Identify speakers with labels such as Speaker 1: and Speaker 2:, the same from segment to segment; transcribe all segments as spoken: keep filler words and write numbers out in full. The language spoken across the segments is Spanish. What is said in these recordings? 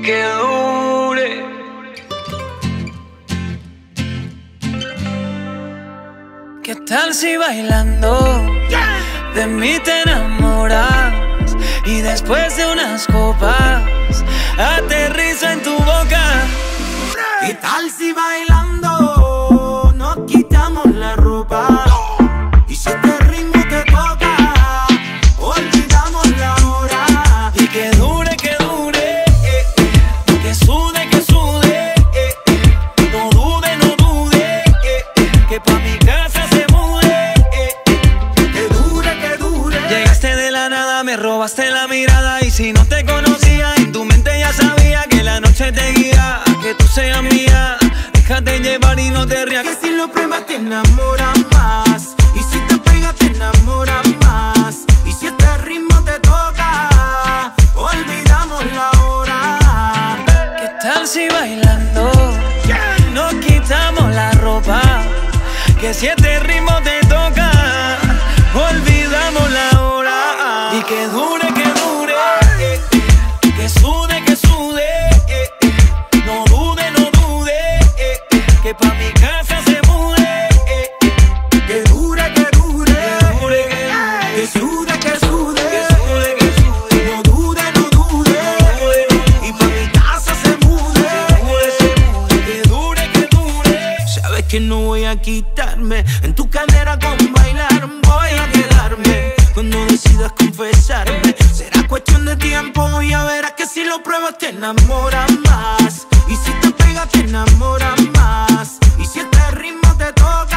Speaker 1: que dure. ¿Qué tal si bailando de mí te enamoras y después de unas copas aterrizo en tu boca?
Speaker 2: ¿Qué tal si bailando nos quitamos la ropa? Y si este ritmo te toca, olvidamos la hora.
Speaker 1: Y que dure, que dure, eh, eh, que sude, que sude, eh, eh, no dude, no dude, eh, eh, que pa' mi casa se mude, eh, eh,
Speaker 2: que dure, que dure.
Speaker 1: Llegaste de la nada, me robaste la mirada, y si no te conocía, en tu mente ya sabía que la noche te guía, que tú seas mía. Déjate llevar y no te rías,
Speaker 2: que si lo pruebas te enamoras más, y si te pegas te enamoras más, y si este ritmo te toca, olvidamos la hora.
Speaker 1: ¿Qué tal si bailando nos quitamos la ropa? Que si este ritmo te toca, olvidamos la hora. Y que dure, que dure, eh, eh, que sude, que sude, eh, eh, no dude, no dude, eh, eh, que pa' mi casa se mude, eh, eh,
Speaker 2: que dure, que dure,
Speaker 1: que dure, que,
Speaker 2: que sude, que sude,
Speaker 1: que sude, que sude,
Speaker 2: no dude, no dude, y pa' mi casa se mude,
Speaker 1: se mude, se mude, que dure, que dure.
Speaker 2: sabes que no voy a quitarme en tu cadera con bailar, voy a quedarme cuando decidas confesarme. Será cuestión de tiempo, ya verás que si lo pruebas te enamoras más, y si te pegas te enamoras más, y si este ritmo te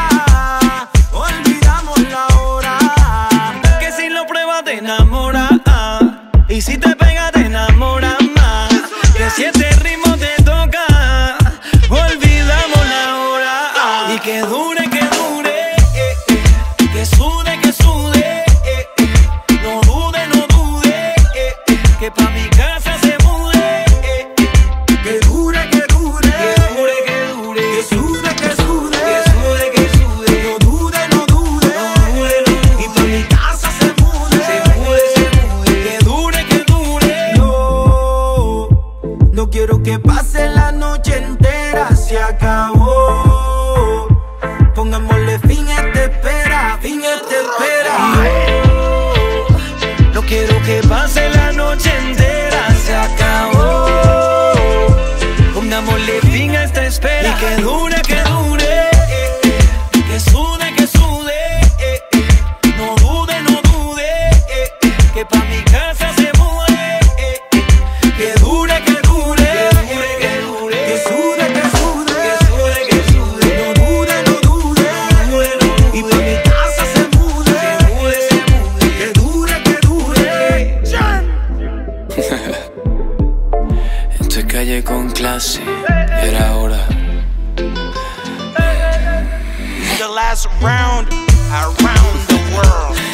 Speaker 2: toca, olvidamos la hora.
Speaker 1: Que si lo pruebas te enamoras, ah, y si te pega te enamoras más. Que si este ritmo te toca, olvidamos la hora, ah, y que dure, que dure, eh, eh, que sude, que sude, eh, eh, no dude, no dude, eh, eh, que pa' mi casa se mude, eh, eh,
Speaker 2: que dure, que dure,
Speaker 1: que dure, que dure,
Speaker 2: que sude, que sude,
Speaker 1: que sude, que sude,
Speaker 2: no dude, no dude,
Speaker 1: no dude, no
Speaker 2: y pa' mi casa se mude,
Speaker 1: se mude, se mude, que dure, que dure.
Speaker 2: no, no quiero que pase la noche entera, se acabó. Pongámosle fin a esta espera, fin a esta espera.
Speaker 1: No quiero que pase la noche entera, se acabó. Pongámosle fin a esta espera. Y que dure, que dure, eh, eh, que sude, que sude, eh, eh, no dude, no dude, eh, eh, que pa' mi casa se mude, eh, eh, que dure, que dure, que dure,
Speaker 2: Que sude, que sude,
Speaker 1: que sude, que sude,
Speaker 2: no dude, no dude, y pa' mi casa se mude,
Speaker 1: se mude, se mude,
Speaker 2: que dure, que dure.
Speaker 1: Esto es calle con clase, era hora.
Speaker 3: The last round around the world.